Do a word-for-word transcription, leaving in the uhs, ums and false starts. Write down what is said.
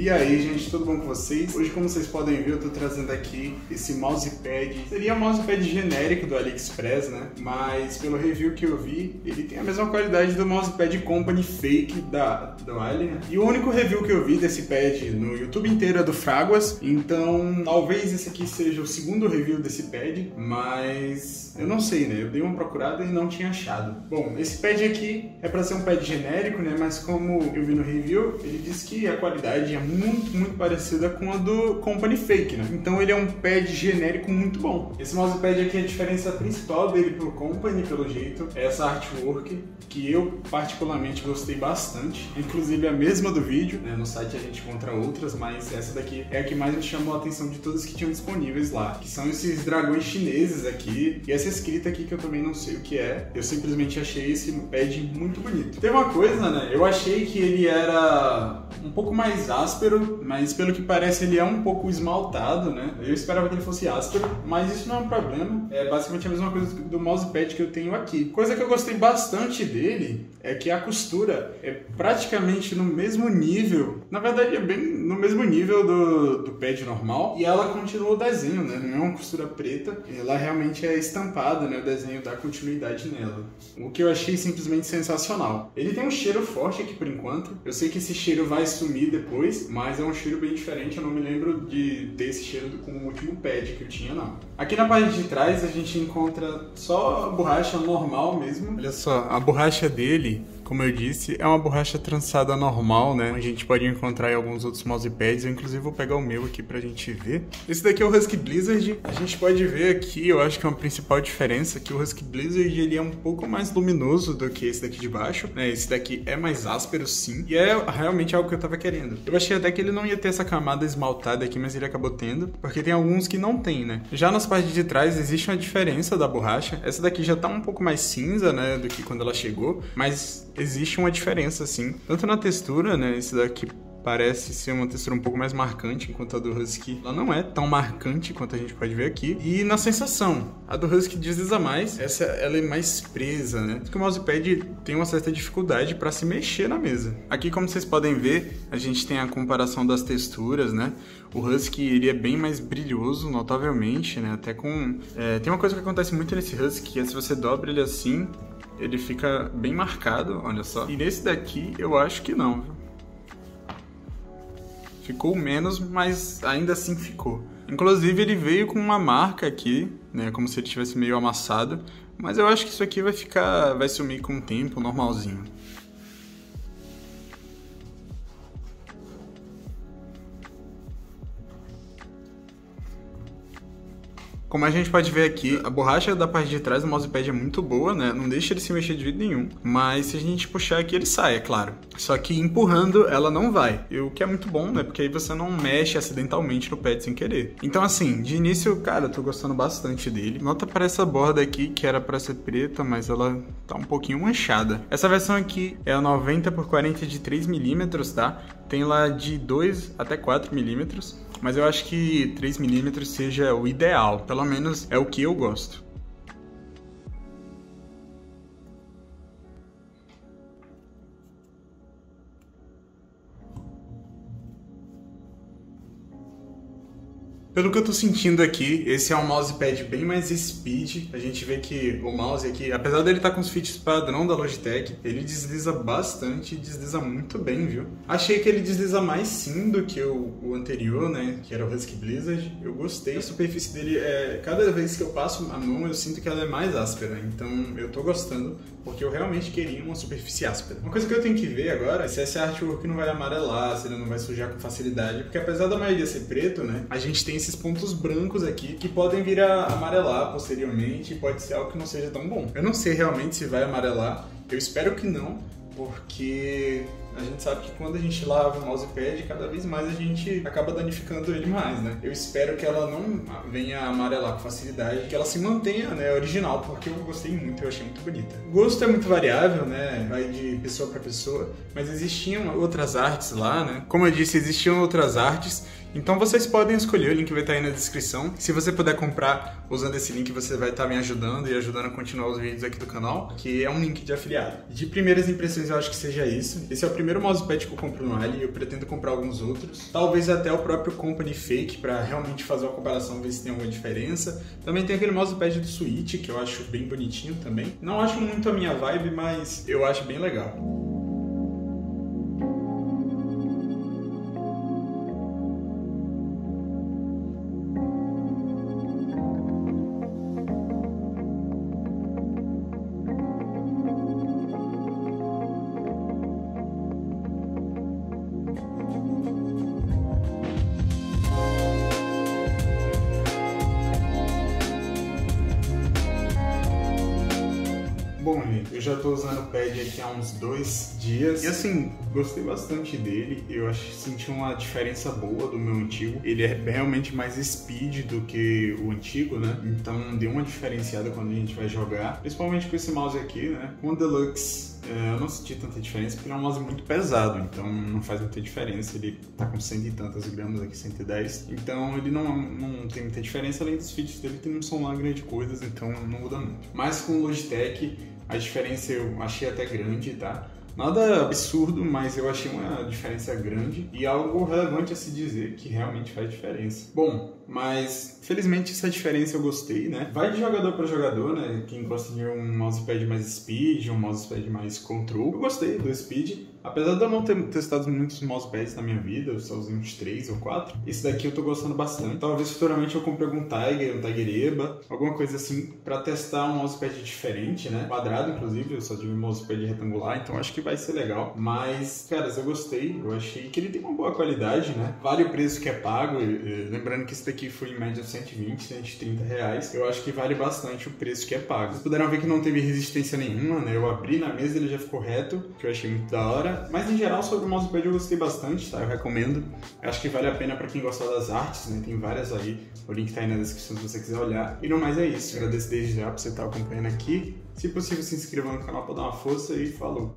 E aí, gente, tudo bom com vocês? Hoje, como vocês podem ver, eu tô trazendo aqui esse mousepad. Seria um mousepad genérico do AliExpress, né? Mas pelo review que eu vi, ele tem a mesma qualidade do mousepad Company Fake da, do Ali, né? E o único review que eu vi desse pad no YouTube inteiro é do Fraguas. Então, talvez esse aqui seja o segundo review desse pad, mas eu não sei, né? Eu dei uma procurada e não tinha achado. Bom, esse pad aqui é para ser um pad genérico, né? Mas como eu vi no review, ele disse que a qualidade é muito, muito parecida com a do Company Fake, né? Então ele é um pad genérico muito bom. Esse mousepad aqui, a diferença principal dele pro Company, pelo jeito, é essa artwork, que eu particularmente gostei bastante. Inclusive a mesma do vídeo, né? No site a gente encontra outras, mas essa daqui é a que mais me chamou a atenção de todas que tinham disponíveis lá, que são esses dragões chineses aqui, e essa escrita aqui que eu também não sei o que é. Eu simplesmente achei esse pad muito bonito. Tem uma coisa, né? Eu achei que ele era um pouco mais áspero, mas pelo que parece ele é um pouco esmaltado, né? Eu esperava que ele fosse áspero, mas isso não é um problema. É basicamente a mesma coisa do mousepad que eu tenho aqui. Coisa que eu gostei bastante dele é que a costura é praticamente no mesmo nível, na verdade é bem no mesmo nível do, do pad normal, e ela continua o desenho, né? Não é uma costura preta, ela realmente é estampada, né? O desenho dá continuidade nela. O que eu achei simplesmente sensacional. Ele tem um cheiro forte aqui por enquanto. Eu sei que esse cheiro vai sumir depois, mas é um cheiro bem diferente. Eu não me lembro de ter esse cheiro com o último pad que eu tinha, não. Aqui na parte de trás a gente encontra só a borracha normal mesmo. Olha só, a borracha dele, como eu disse, é uma borracha trançada normal, né? A gente pode encontrar em alguns outros mousepads. Eu inclusive vou pegar o meu aqui pra gente ver. Esse daqui é o Husky Blizzard. A gente pode ver aqui, eu acho que é uma principal diferença, que o Husky Blizzard ele é um pouco mais luminoso do que esse daqui de baixo, né? Esse daqui é mais áspero, sim. E é realmente algo que eu tava querendo. Eu achei até que ele não ia ter essa camada esmaltada aqui, mas ele acabou tendo, porque tem alguns que não tem, né? Já nas partes de trás existe uma diferença da borracha. Essa daqui já tá um pouco mais cinza, né, do que quando ela chegou, mas existe uma diferença, sim. Tanto na textura, né, esse daqui parece ser uma textura um pouco mais marcante, enquanto a do Husky ela não é tão marcante quanto a gente pode ver aqui. E na sensação, a do Husky desliza mais, essa ela é mais presa, né? Porque o mousepad tem uma certa dificuldade para se mexer na mesa. Aqui, como vocês podem ver, a gente tem a comparação das texturas, né? O Husky ele é bem mais brilhoso, notavelmente, né? Até com... É, tem uma coisa que acontece muito nesse Husky, que é se você dobra ele assim, ele fica bem marcado, olha só. E nesse daqui, eu acho que não, viu? Ficou menos, mas ainda assim ficou. Inclusive ele veio com uma marca aqui, né, como se ele tivesse meio amassado, mas eu acho que isso aqui vai ficar, vai sumir com o tempo, normalzinho. Como a gente pode ver aqui, a borracha da parte de trás do mousepad é muito boa, né? Não deixa ele se mexer de jeito nenhum. Mas se a gente puxar aqui, ele sai, é claro. Só que empurrando, ela não vai. E o que é muito bom, né? Porque aí você não mexe acidentalmente no pad sem querer. Então assim, de início, cara, eu tô gostando bastante dele. Nota para essa borda aqui, que era para ser preta, mas ela tá um pouquinho manchada. Essa versão aqui é a noventa por quarenta de três milímetros, tá? Tem lá de dois até quatro milímetros. Mas eu acho que três milímetros seja o ideal, pelo menos é o que eu gosto. Pelo que eu tô sentindo aqui, esse é um mousepad bem mais speed. A gente vê que o mouse aqui, apesar dele estar com os fits padrão da Logitech, ele desliza bastante e desliza muito bem, viu? Achei que ele desliza mais sim do que o, o anterior, né? Que era o Husky Blizzard. Eu gostei. A superfície dele, é, cada vez que eu passo a mão, eu sinto que ela é mais áspera. Então eu tô gostando, porque eu realmente queria uma superfície áspera. Uma coisa que eu tenho que ver agora é se essa artwork não vai amarelar, se ele não vai sujar com facilidade. Porque apesar da maioria ser preto, né? A gente tem esses pontos brancos aqui que podem vir a amarelar posteriormente e pode ser algo que não seja tão bom. Eu não sei realmente se vai amarelar, eu espero que não, porque a gente sabe que quando a gente lava o mousepad, cada vez mais a gente acaba danificando ele mais, né? Eu espero que ela não venha a amarelar com facilidade, que ela se mantenha, né, original, porque eu gostei muito, eu achei muito bonita. O gosto é muito variável, né? Vai de pessoa para pessoa, mas existiam outras artes lá, né? Como eu disse, existiam outras artes Então vocês podem escolher, o link vai estar aí na descrição. Se você puder comprar usando esse link, você vai estar me ajudando e ajudando a continuar os vídeos aqui do canal, que é um link de afiliado. De primeiras impressões eu acho que seja isso. Esse é o primeiro mousepad que eu compro no Ali, eu pretendo comprar alguns outros. Talvez até o próprio Company Fake, para realmente fazer uma comparação, ver se tem alguma diferença. Também tem aquele mousepad do Switch, que eu acho bem bonitinho também. Não acho muito a minha vibe, mas eu acho bem legal. Bom, gente, eu já tô usando o pad aqui há uns dois dias e assim, gostei bastante dele. Eu acho que senti uma diferença boa do meu antigo. Ele é realmente mais speed do que o antigo, né? Então deu uma diferenciada quando a gente vai jogar, principalmente com esse mouse aqui, né? Com o Deluxe, eu não senti tanta diferença porque ele é um mouse muito pesado, então não faz muita diferença. Ele tá com cento e tantas gramas aqui, cento e dez, então ele não, não tem muita diferença. Além dos features dele, tem, não são lá grandes coisas, então não muda muito. Mas com o Logitech, a diferença eu achei até grande, tá? Nada absurdo, mas eu achei uma diferença grande e algo relevante a se dizer que realmente faz diferença. Bom, mas felizmente essa diferença eu gostei, né? Vai de jogador para jogador, né? Quem gosta de um mousepad mais speed, um mousepad mais control. Eu gostei do speed, apesar de eu não ter testado muitos mousepads na minha vida, eu só usei uns três ou quatro. Esse daqui eu tô gostando bastante. Talvez futuramente eu compre algum Tiger, um Tiger Eba, alguma coisa assim para testar um mousepad diferente, né? Quadrado, inclusive, eu só tive um mousepad retangular, então acho que vai ser legal. Mas, caras, eu gostei, eu achei que ele tem uma boa qualidade, né? Vale o preço que é pago, lembrando que esse daqui foi em média cento e vinte, cento e trinta reais. Eu acho que vale bastante o preço que é pago. Vocês puderam ver que não teve resistência nenhuma, né? Eu abri na mesa e ele já ficou reto, que eu achei muito da hora. Mas em geral, sobre o mousepad eu gostei bastante, tá? Eu recomendo. Eu acho que vale a pena pra quem gosta das artes, né? Tem várias aí. O link tá aí na descrição se você quiser olhar. E no mais é isso. Agradeço desde já por você estar acompanhando aqui. Se possível, se inscreva no canal pra dar uma força e falou!